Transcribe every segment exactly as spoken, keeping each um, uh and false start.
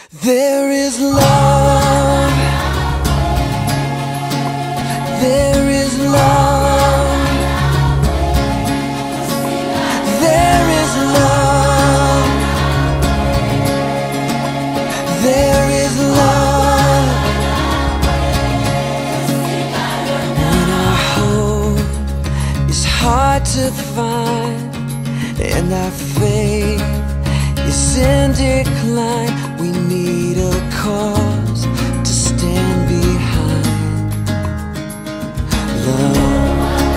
There is love. There is love. There is love. There is love. When our hope is hard to find and our faith is in decline, we need a cause to stand behind. Love.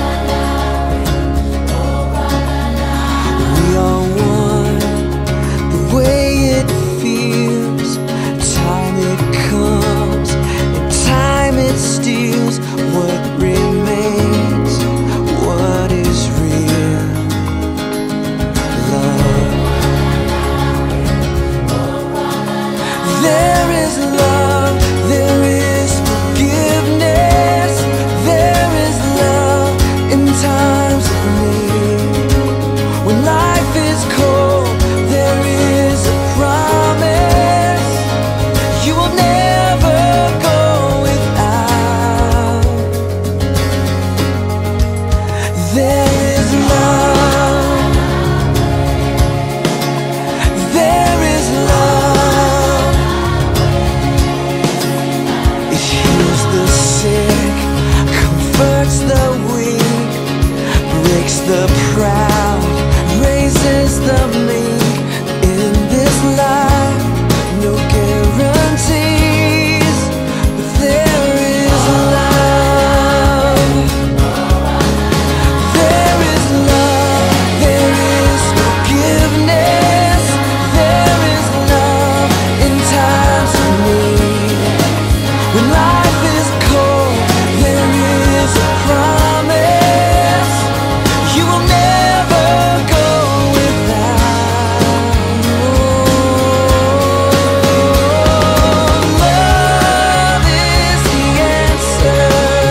We are one, the way it feels. Time it comes and time it steals. What remains, what is real? Love. There is love, there is forgiveness, there is love in times of need. When life is cold, there is a promise you will never go without. There is love, there is love. It heals the sick, comforts the weak, breaks the proud, raises the meek. In this life, no guarantees, but there is love. There is love, there is forgiveness, there is love in times of need. When life is cold, there is a promise you will never go without. Love is the answer.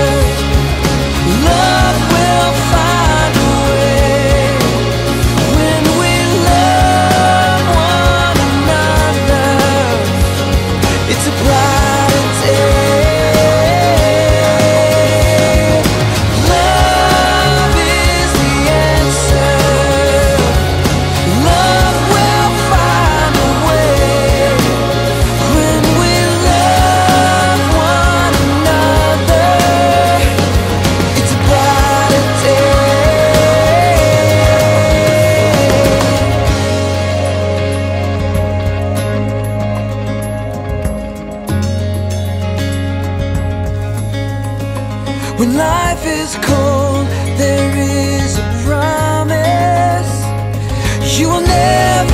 Love will find a way. When we love one another, it's a brighter day. Love is the answer. Love will find a way. When we love one another, it's a brighter day. When life is cold, there is a promise you will never